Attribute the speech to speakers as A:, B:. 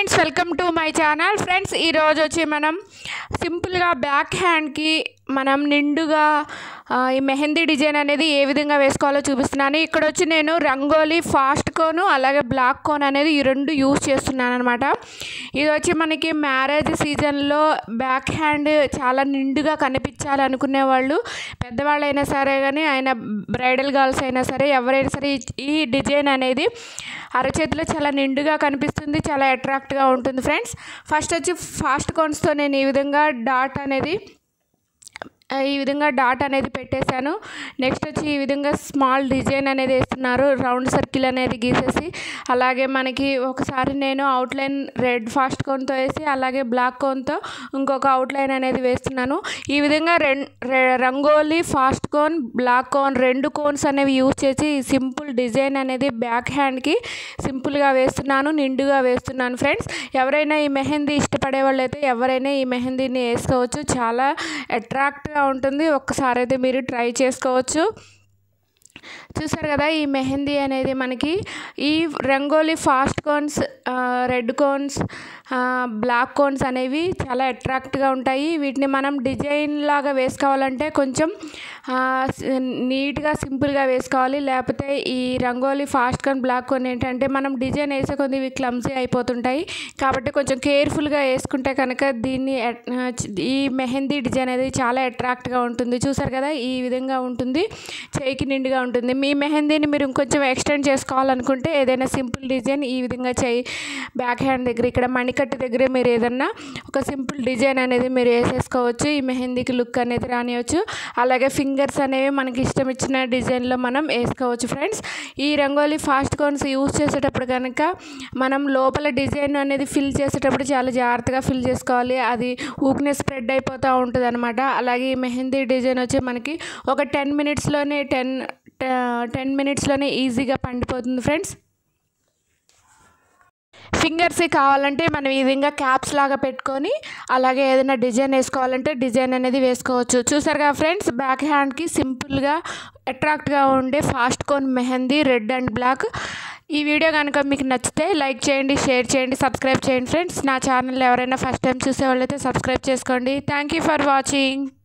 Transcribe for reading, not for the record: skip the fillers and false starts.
A: Friends welcome to my channel. Friends ఈరోజు వచ్చి మనం సింపుల్గా బ్యాక్ హ్యాండ్కి మనం నిండుగా ఈ మెహందీ డిజైన్ అనేది ఏ విధంగా వేసుకోవాలో చూపిస్తున్నాను. ఇక్కడ వచ్చి నేను రంగోలీ ఫాస్ట్ కోను అలాగే బ్లాక్ కోన్ అనేది ఈ రెండు యూజ్ చేస్తున్నాను అనమాట. ఇది వచ్చి మనకి మ్యారేజ్ సీజన్లో బ్యాక్ హ్యాండ్ చాలా నిండుగా కనిపించాలి అనుకునే వాళ్ళు, పెద్దవాళ్ళైనా సరే కానీ ఆయన బ్రైడల్ గర్ల్స్ అయినా సరే ఎవరైనా సరే ఈ డిజైన్ అనేది అరచేతిలో చాలా నిండుగా కనిపిస్తుంది, చాలా అట్రాక్ట్గా ఉంటుంది. ఫ్రెండ్స్ ఫస్ట్ వచ్చి ఫాస్ట్ కోన్స్తో నేను ఈ విధంగా డాట్ అనేది పెట్టేశాను. నెక్స్ట్ వచ్చి ఈ విధంగా స్మాల్ డిజైన్ అనేది వేస్తున్నారు, రౌండ్ సర్కిల్ అనేది గీసేసి. అలాగే మనకి ఒకసారి నేను అవుట్లైన్ రెడ్ ఫాస్ట్ కోన్తో వేసి అలాగే బ్లాక్ కోన్తో ఇంకొక అవుట్లైన్ అనేది వేస్తున్నాను. ఈ విధంగా rangoli fast cone black cone రెండు కోన్స్ అనేవి యూజ్ చేసి సింపుల్ డిజైన్ అనేది బ్యాక్ హ్యాండ్కి సింపుల్గా వేస్తున్నాను, నిండుగా వేస్తున్నాను. ఫ్రెండ్స్ ఎవరైనా ఈ మెహందీ ఇష్టపడే వాళ్ళు అయితే ఎవరైనా ఈ మెహందీని వేసుకోవచ్చు, చాలా అట్రాక్ట్గా ఉంటుంది. ఒక్కసారి అయితే మీరు ట్రై చేసుకోవచ్చు. చూసారు కదా, ఈ మెహందీ అనేది మనకి ఈ rangoli fast cones, red cones, black cones అనేవి చాలా అట్రాక్ట్గా ఉంటాయి. వీటిని మనం డిజైన్ లాగా వేసుకోవాలంటే కొంచెం నీట్గా సింపుల్గా వేసుకోవాలి. లేకపోతే ఈ rangoli fast cone black cone ఏంటంటే మనం డిజైన్ వేసే కొద్ది ఇవి క్లమ్సీ అయిపోతుంటాయి. కాబట్టి కొంచెం కేర్ఫుల్గా వేసుకుంటే కనుక ఈ మెహందీ డిజైన్ అనేది చాలా అట్రాక్ట్గా ఉంటుంది. చూసారు కదా, ఈ విధంగా ఉంటుంది, చేయికి నిండుగా ఉంటుంది. మీ మెహందీని మీరు ఇంకొంచెం ఎక్స్టెండ్ చేసుకోవాలనుకుంటే ఏదైనా సింపుల్ డిజైన్ ఈ విధంగా బ్యాక్ హ్యాండ్ దగ్గర ఇక్కడ మణికట్టు దగ్గర మీరు ఏదన్నా ఒక సింపుల్ డిజైన్ అనేది మీరు వేసేసుకోవచ్చు. ఈ మెహందీకి లుక్ అనేది రానియవచ్చు. అలాగే ఫింగర్స్ అనేవి మనకి ఇష్టం ఇచ్చిన డిజైన్లో మనం వేసుకోవచ్చు. ఫ్రెండ్స్ ఈ రంగోలీ ఫాస్ట్ కోన్స్ యూజ్ చేసేటప్పుడు కనుక మనం లోపల డిజైన్ అనేది ఫిల్ చేసేటప్పుడు చాలా జాగ్రత్తగా ఫిల్ చేసుకోవాలి, అది ఊక్నే స్ప్రెడ్ అయిపోతూ ఉంటుంది అనమాట. అలాగే ఈ మెహందీ డిజైన్ వచ్చి మనకి ఒక 10 మినిట్స్లోనే ఈజీగా పండిపోతుంది. ఫ్రెండ్స్ ఫింగర్స్ కావాలంటే మనం ఈ విధంగా క్యాప్స్ లాగా పెట్టుకొని అలాగే ఏదైనా డిజైన్ వేసుకోవాలంటే డిజైన్ అనేది వేసుకోవచ్చు. చూసారు కదా ఫ్రెండ్స్, బ్యాక్ హ్యాండ్కి సింపుల్గా అట్రాక్ట్గా ఉండే fast cone mehndi red and black. ఈ వీడియో కనుక మీకు నచ్చితే లైక్ చేయండి, షేర్ చేయండి, సబ్స్క్రైబ్ చేయండి. ఫ్రెండ్స్ నా ఛానల్ ఎవరైనా ఫస్ట్ టైం చూసేవాళ్ళైతే సబ్స్క్రైబ్ చేసుకోండి. Thank you for watching.